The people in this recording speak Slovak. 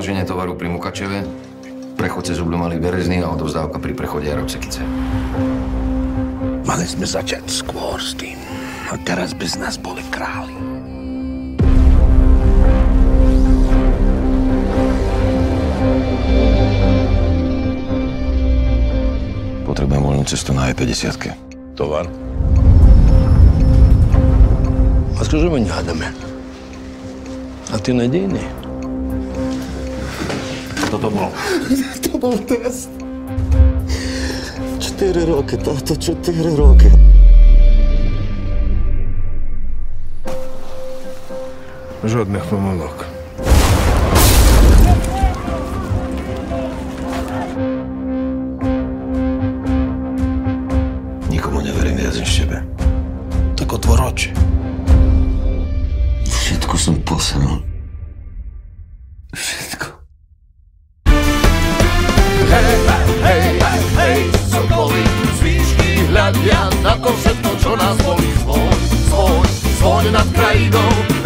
založenie tovaru pri Mukačeve, prechod cez Ubľu Berezný a odovzdávka pri prechode Jarobsekice. Mali sme začať skôr s tým. A teraz by z nás boli králi. Potrebujem voľnú cestu na E50. Tovar? A skôže my nehádame. A ty nadejný. Kto to bol? To bol test. 4 roky, táto 4 roky. Жодних помилок. Nikomu neverím viac než tebe. Так otvor oči. Všetko som posral. Všetko. Hej, sokoly z výšky hľadia na to všetko, čo nás bolí. Zvoň nad krajinou.